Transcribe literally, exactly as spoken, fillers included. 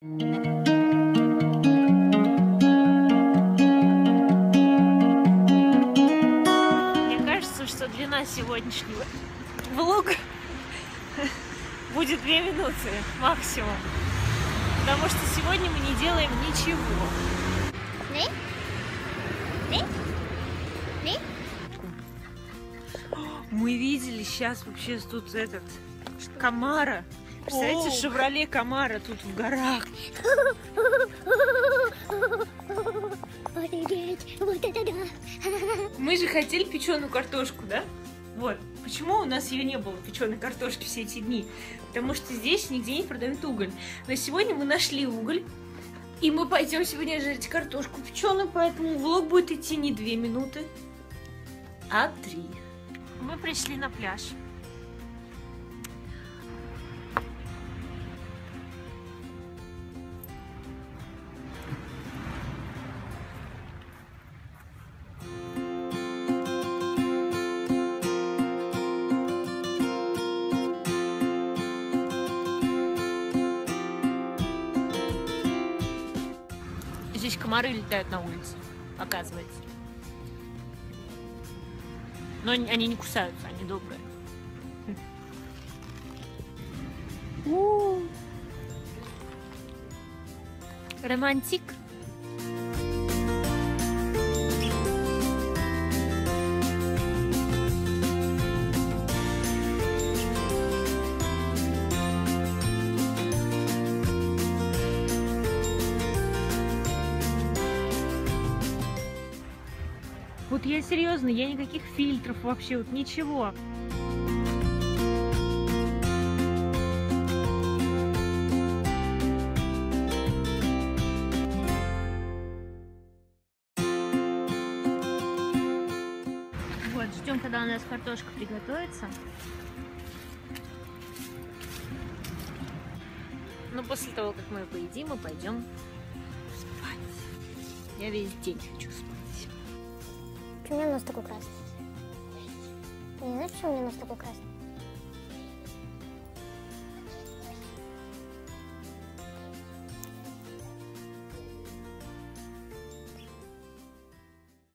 Мне кажется, что длина сегодняшнего влога будет две минуты максимум. Потому что сегодня мы не делаем ничего. Мы видели сейчас вообще тут этот Камара. Представляете, Шевроле Камара тут в горах. Мы же хотели печеную картошку, да? Вот. Почему у нас ее не было, печеной картошки, все эти дни? Потому что здесь нигде не продают уголь. Но сегодня мы нашли уголь. И мы пойдем сегодня жарить картошку печеную, поэтому влог будет идти не две минуты, а три. Мы пришли на пляж. Здесь комары летают на улице, оказывается. Но они не кусаются, они добрые. Романтик. Вот я серьезно, я никаких фильтров вообще, вот ничего. Вот, ждем, когда у нас картошка приготовится. Но после того, как мы ее поедим, мы пойдем спать. Я весь день хочу спать. Почему у меня нос такой красный? Ты не знаешь, почему у меня нос такой красный?